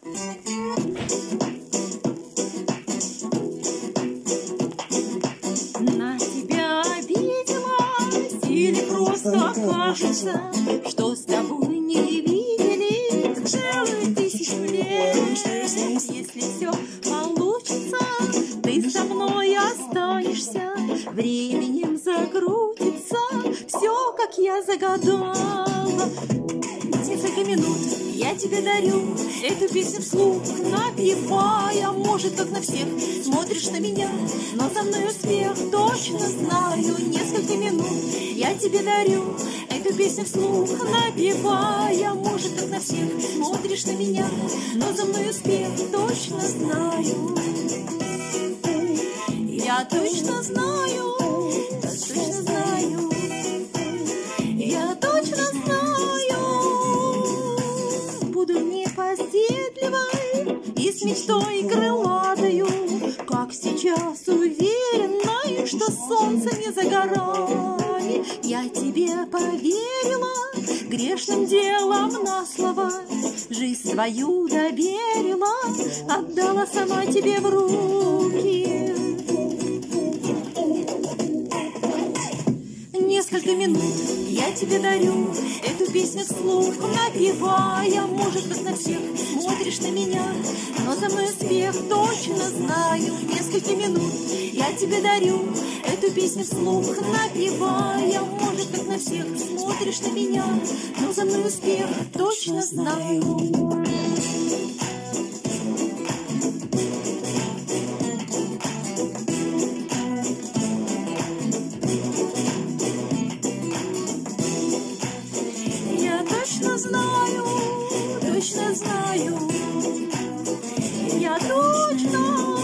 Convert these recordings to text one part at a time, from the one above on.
На тебя обиделась или просто кажется, что с тобой не видели целых 1000 лет? Если все получится, ты со мной останешься, временем закрутится все, как я загадала. Несколько минут я тебе дарю эту песню вслух, напевая, может, как на всех. Смотришь на меня, но за мной успех, точно знаю. Несколько минут я тебе дарю эту песню вслух, напевая, может, как на всех. Смотришь на меня, но за мной успех, точно знаю. Я точно знаю, точно знаю, я точно знаю. Буду непоседливой и с мечтой крылатою, как сейчас уверенной, что солнце не за горами. Я тебе поверила грешным делом на слово, жизнь свою доверила, отдала сама тебе в руки. Несколько минут я тебе дарю эту песню вслух, напевая, может, как на всех. Смотришь на меня, но за мной успех, точно знаю. Несколько минут я тебе дарю эту песню вслух, напевая, может, как на всех. Смотришь на меня, но за мной успех, точно знаю. Точно знаю, точно знаю, я точно.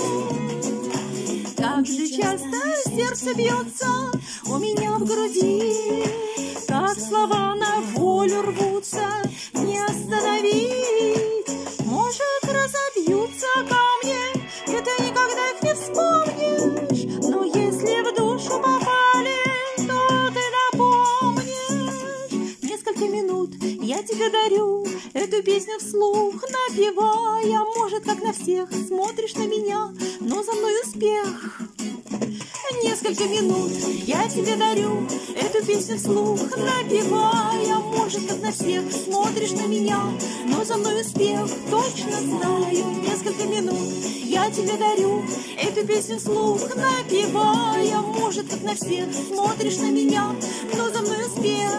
Как же часто сердце бьется у меня в груди, как слова на волю рвутся, не остановить. Может, разобьются камни, и ты никогда их не вспомнишь, но если в душу попали, то ты напомнишь. Несколько минут я тебе дарю эту песню вслух, напевая, может, как на всех. Смотришь на меня, но за мной успех. Несколько минут я тебе дарю эту песню вслух, напевая, может, как на всех. Смотришь на меня, но за мной успех, точно знаю. Несколько минут я тебе дарю эту песню вслух, напевая, может, как на всех. Смотришь на меня, но за мной успех.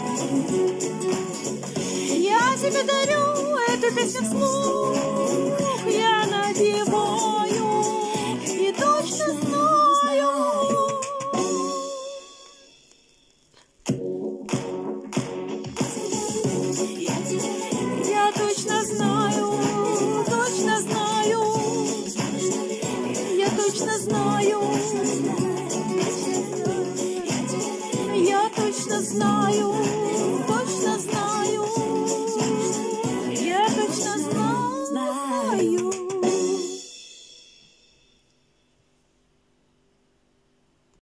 Я тебе дарю эту песню вслух, я напеваю и точно знаю. Я точно знаю, точно знаю, я точно знаю, я точно знаю.